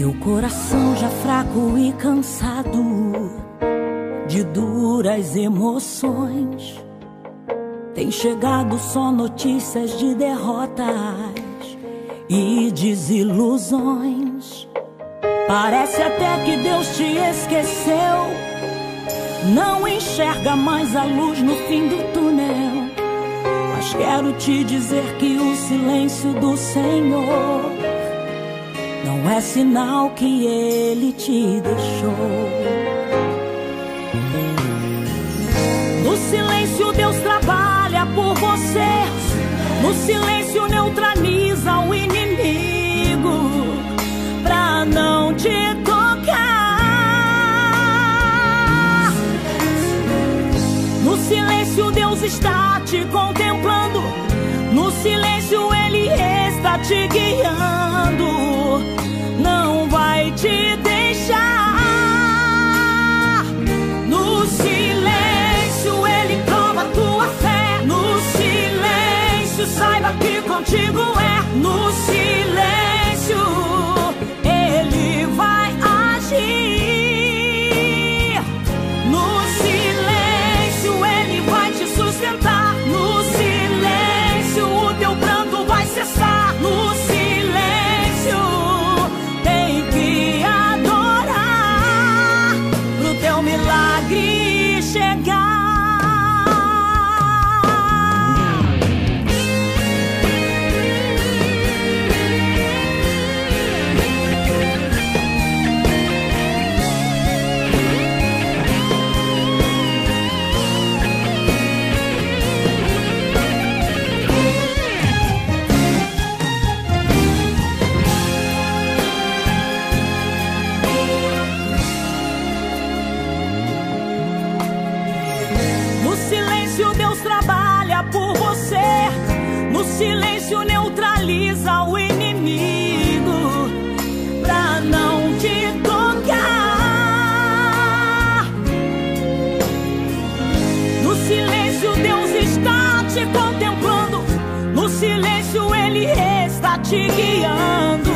Teu coração já fraco e cansado de duras emoções, tem chegado só notícias de derrotas e desilusões. Parece até que Deus te esqueceu, não enxerga mais a luz no fim do túnel. Mas quero te dizer que o silêncio do Senhor não é sinal que Ele te deixou. No silêncio Deus trabalha por você, no silêncio neutraliza o inimigo pra não te tocar. No silêncio Deus está te contemplando, no silêncio Ele está te guiando, não vai te deixar. No silêncio Ele prova a tua fé, no silêncio saiba que contigo é. No silêncio Ele vai agir, no silêncio Ele vai te sustentar, no silêncio o teu pranto vai cessar. No silêncio tem que adorar pro teu milagre chegar. Deus trabalha por você, no silêncio neutraliza o inimigo pra não te tocar. No silêncio Deus está te contemplando, no silêncio Ele está te guiando,